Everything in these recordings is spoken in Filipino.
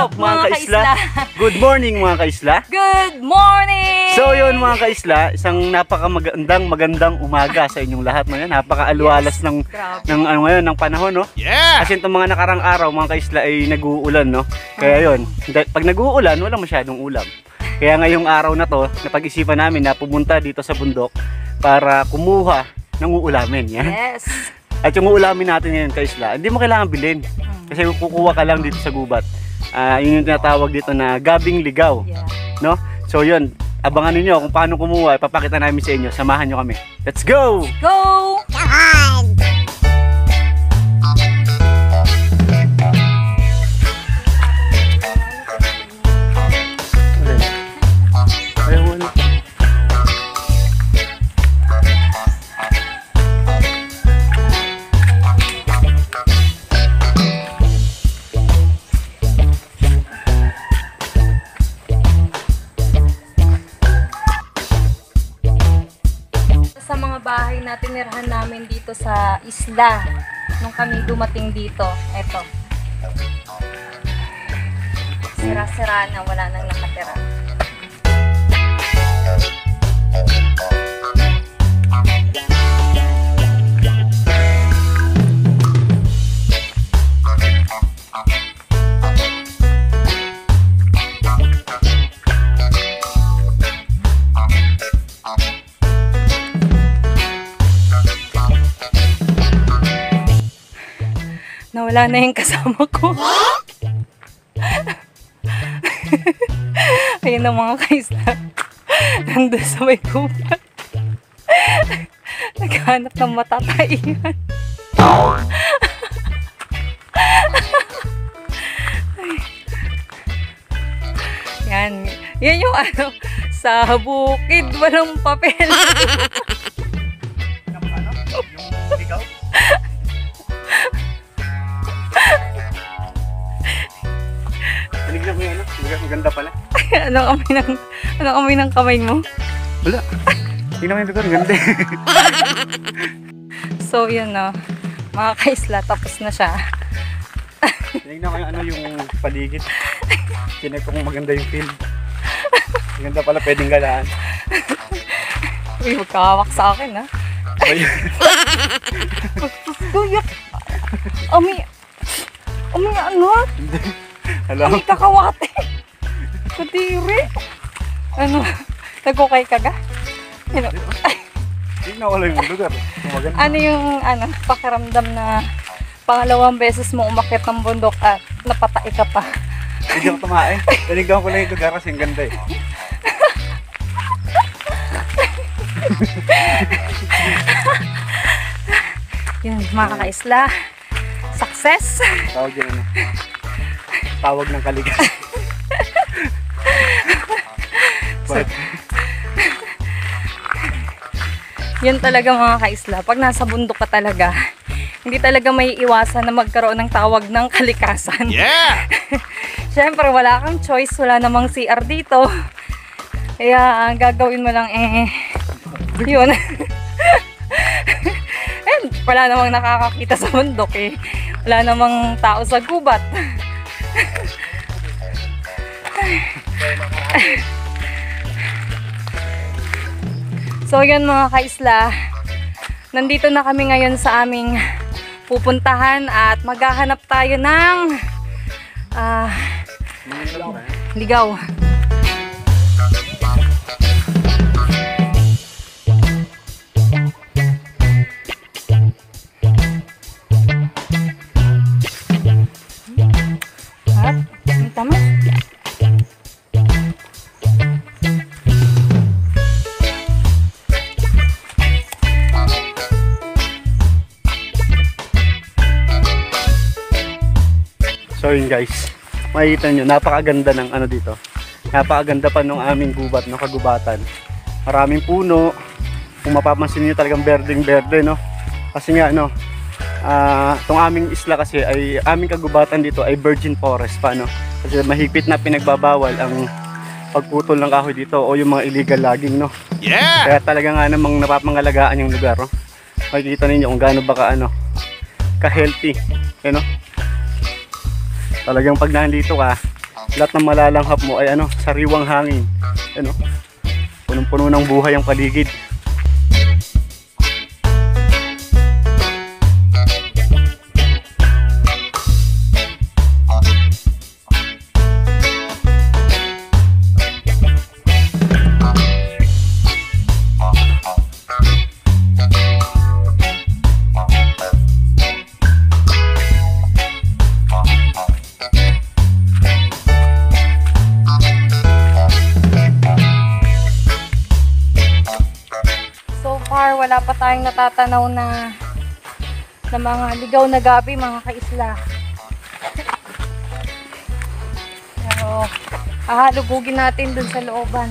up mga kaisla? Good morning mga kaisla. Good morning! So yun mga kaisla, isang magandang umaga sa inyong lahat ngayon. Napaka-alwalas ng ano ngayon ng panahon, no? Yeah! Kasi itong mga nakarang araw mga kaisla ay nag-uulan, no? Kaya yun, pag nag-uulan, wala masyadong ulam. Kaya ngayong araw na to, napag-isipan namin na pumunta dito sa bundok para kumuha ng uulamin. Yan. Yes! At yung uulamin natin ngayon kaisla, hindi mo kailangan bilhin. Kasi kukuha ka lang dito sa gubat. Yun yung tinatawag dito na gabing ligaw. Yeah. No? So yun, abangan niyo kung paano kumuha. Ipapakita namin sa inyo. Samahan niyo kami. Let's go! Go! Sa mga bahay na tinirahan namin dito sa isla nung kami dumating dito, eto, sira-sira na, wala nang nakatira. Nawala na yung kasama ko. Ayun na mga kaisla. Nandun sa may gubat. Naghanap ng matataihan. Yan. Yan yung ano, sa bukid walang papel. Yung ligaw? Tinignan mo yan, no? Maganda pala. Anong amoy ng kamay mo? Wala. Tingnan mo yung lugar, ganda. So yun, no, mga kaisla, tapos na siya. Tinignan ko yung paligid. Tinignan ko kung maganda yung field. Maganda pala, pwedeng galaan. Uy, magkahawak sa akin, ha? Guyak! Amoy ano? Alam? Amoy kakawate! Kadiri! Ano? Nagkukay ka ga? Ano? Tingnan ko lang yung lugar. Maganda. Ano yung pakiramdam na pangalawang beses mo umakyat ng bundok at napatay ka pa? Hindi ako tumain. Tinignan ko lang yung lugar kasi ang ganda eh. Yun, mga kaisla. Success! Tawag yun ano. Tawag ng kaligas. Yun talaga mga kaisla. Pag nasa bundok ka talaga, hindi talaga may iwasan na magkaroon ng tawag ng kalikasan. Yeah! Siyempre, wala kang choice. Wala namang CR dito. Kaya, ang gagawin mo lang yun. And, wala namang nakakakita sa bundok eh. Wala namang tao sa gubat. So yun mga kaisla, nandito na kami ngayon sa aming pupuntahan at maghahanap tayo ng ligaw. At, tama? So yun guys, makikita nyo, napakaganda ng ano dito. Napakaganda pa nung aming gubat, no, kagubatan. Maraming puno. Kung mapapansin nyo talagang berdeng-berde, no. Kasi nga, no, itong aming isla kasi ay, aming kagubatan dito ay virgin forest pa, no. Kasi mahigpit na pinagbabawal ang pagputol ng kahoy dito o yung mga illegal logging, no. Yeah! Kaya talaga nga namang napapangalagaan yung lugar, no. Makikita ninyo kung gaano ba ka healthy, you know? Talagang pag nandito ka, lahat ng malalanghap mo ay ano, sariwang hangin. Ano, punong-puno ng buhay ang paligid. Wala pa tayong natatanaw na mga ligaw na gabi, mga kaisla. Pero hahalugugin natin dun sa looban.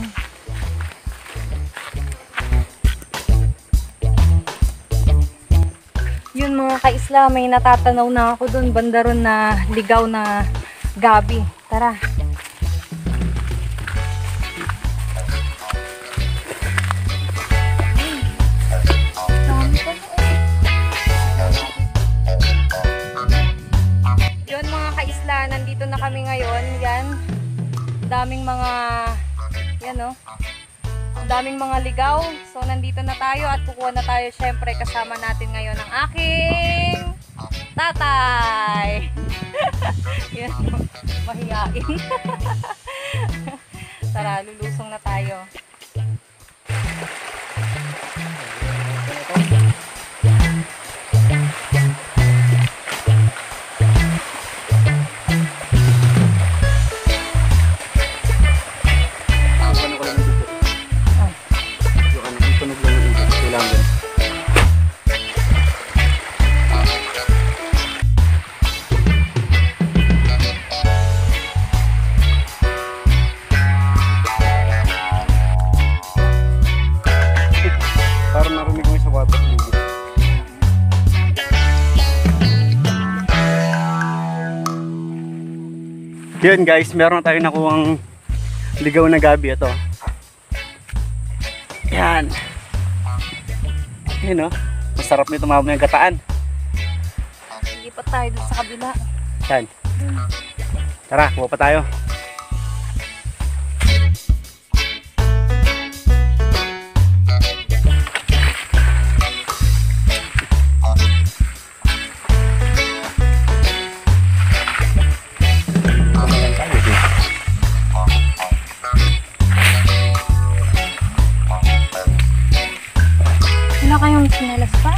Yun mga kaisla, may natatanaw na ako dun, banda ron na ligaw na gabi. Tara. Nandito na kami ngayon. Yan. Daming mga yan oh. Daming mga ligaw. So nandito na tayo at kukuha na tayo syempre kasama natin ngayon ang aking tatay. Yan. Mahihain. Tara, lulusong na tayo. Yun guys, meron na tayo nakuhang ligaw na gabi. Ito. Yan. Yun oh. Masarap nito mamaya yung gataan. Hindi pa tayo dun sa kabila. Yan. Tara, kuha pa tayo. Wala kayong sinalas pa?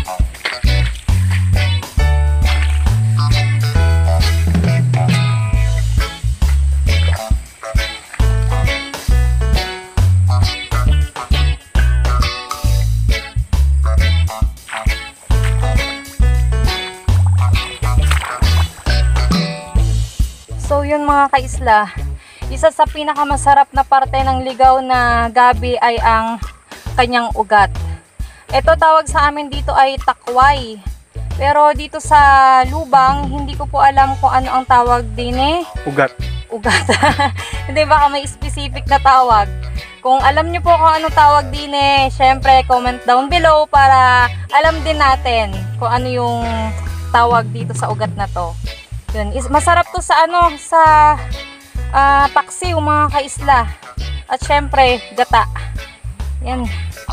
So yun mga kaisla, isa sa pinakamasarap na parte ng ligaw na gabi ay ang kanyang ugat. Ito tawag sa amin dito ay takway. Pero dito sa lubang, hindi ko po alam kung ano ang tawag din eh. Ugat. Ugat. Hindi baka may specific na tawag. Kung alam nyo po kung anong tawag din eh, syempre comment down below para alam din natin kung ano yung tawag dito sa ugat na to. Yun. Masarap to sa ano, sa paksiw mga kaisla. At syempre, gata. Yan.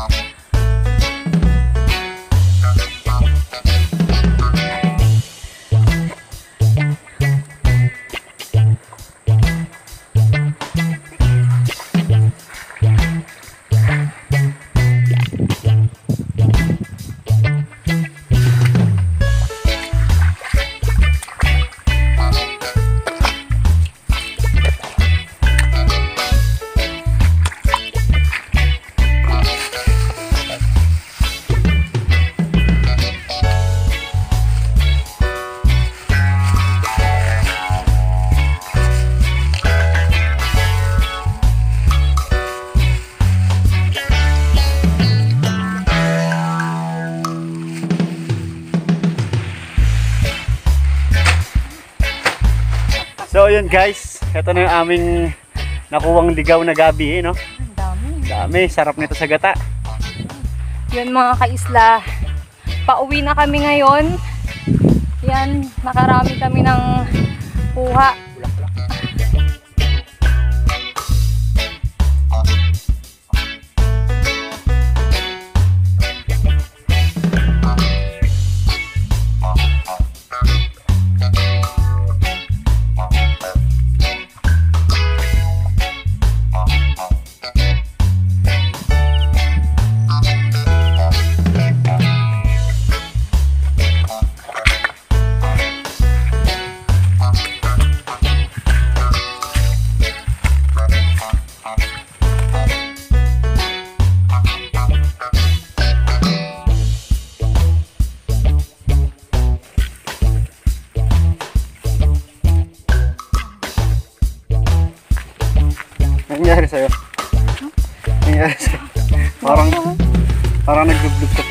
So yun guys, ito na yung aming nakuwang ligaw na gabi, no? Ang dami. Dami, sarap nito sa gata. Yun mga kaisla, pauwi na kami ngayon. Yan, nakarami kami ng puha.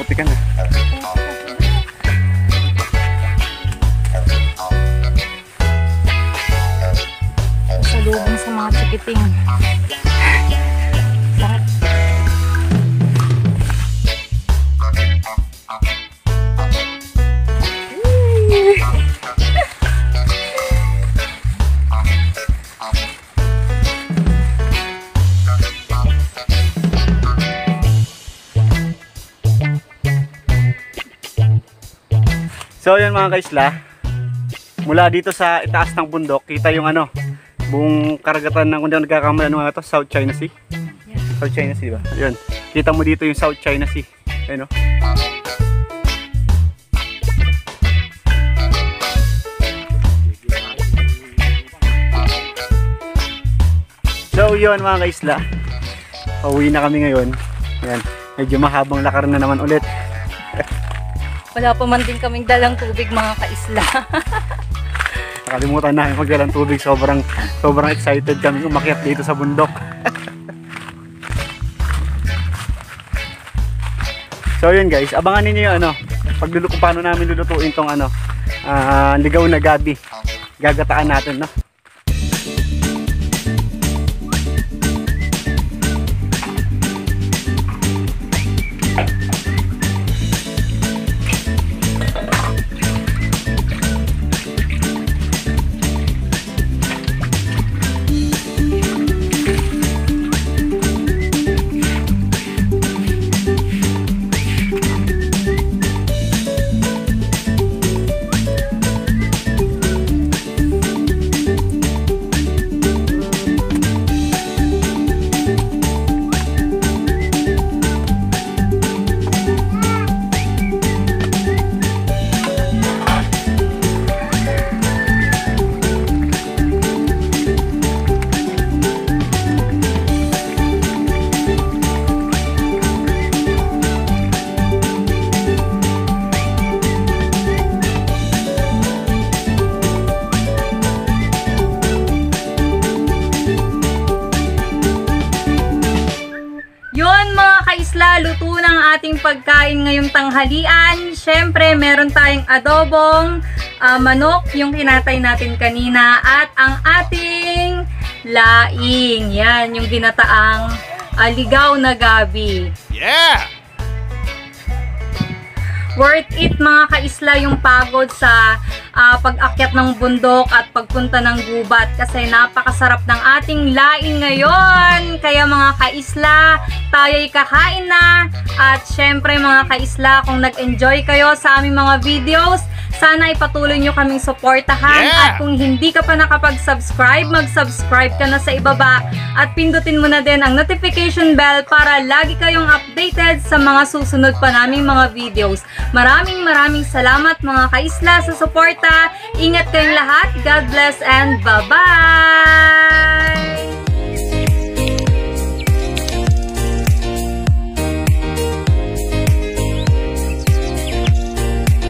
kape ka na. Salubong sa mga chikiting. Sarap. So yun mga kaisla, mula dito sa itaas ng bundok, kita yung ano, buong karagatan ng, kung di ako nagkakamali, ano nga ito, South China Sea. Yeah. South China Sea ba? Yun, kita mo dito yung South China Sea. Ayun o. So yun mga kaisla, pauwi na kami ngayon. Ayan, medyo mahabang lakar na naman ulit. Wala pa man din kaming dalang tubig mga kaisla. Nakalimutan namin magdalang tubig. Sobrang excited kami umakyat dito sa bundok. So yun guys, abangan ninyo yung ano, kung paano namin lulutuin tong ano, ligaw na gabi. Gagataan natin, no? Luto ng ating pagkain ngayong tanghalian. Syempre, meron tayong adobong manok, yung kinatay natin kanina, at ang ating laing. Yan, yung ginataang ligaw na gabi. Yeah! Worth it mga kaisla yung pagod sa pag-akyat ng bundok at pagpunta ng gubat kasi napakasarap ng ating laing ngayon. Kaya mga kaisla, tayo'y kakain na. At syempre mga kaisla, kung nag-enjoy kayo sa aming mga videos, sana ipatuloy nyo kaming suportahan. Yeah! At kung hindi ka pa nakapag-subscribe, mag-subscribe ka na sa ibaba at pindutin mo na din ang notification bell para lagi kayong updated sa mga susunod pa naming mga videos. Maraming salamat mga kaisla sa suporta. Ingat kayong lahat. God bless and bye-bye!